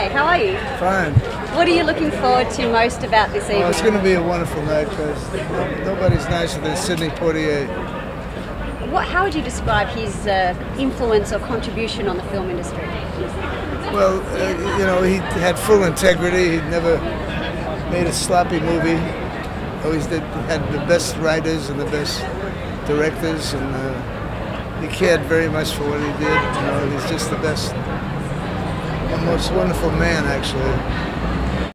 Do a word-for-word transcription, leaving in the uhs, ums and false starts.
Hi, how are you? Fine. What are you looking forward to most about this evening? Well, it's going to be a wonderful night because nobody's nicer than Sidney Poitier. What, how would you describe his uh, influence or contribution on the film industry? Well, uh, you know, he had full integrity. He never made a sloppy movie. Always did had the best writers and the best directors, and uh, he cared very much for what he did. You know, he's just the best, the most wonderful man, actually.